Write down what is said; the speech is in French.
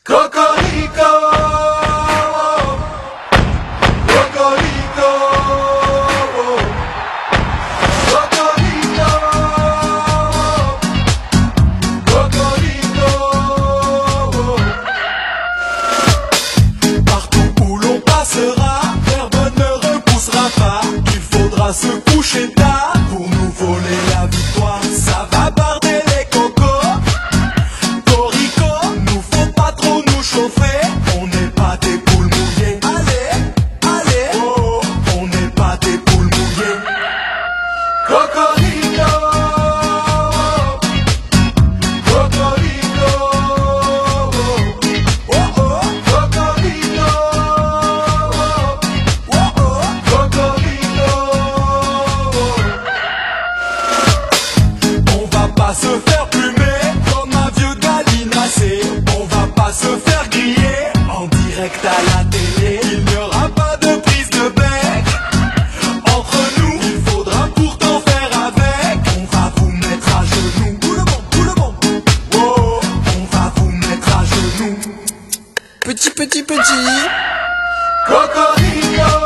Cocorico, Cocorico, Cocorico, Cocorico. Partout où l'on passera, l'herbe ne repoussera pas. Il faudra se coucher tard pour nous voler la victoire. Ça va barder les cocos. Corico, nous faut pas trop nous chauffer. On n'est pas des poules mouillées. Allez, allez, oh, on n'est pas des poules mouillées. Cocorico, Cocorico, oh oh, Cocorico, oh oh, Cocorico. On va pas se faire plumer comme un vieux gallinacé. On va pas se faire griller en direct à la télé. Il n'y aura pas de prise de bec entre nous. Il faudra pourtant faire avec. On va vous mettre à genoux. Tout le monde, oh, on va vous mettre à genoux. Petit. Cocorico.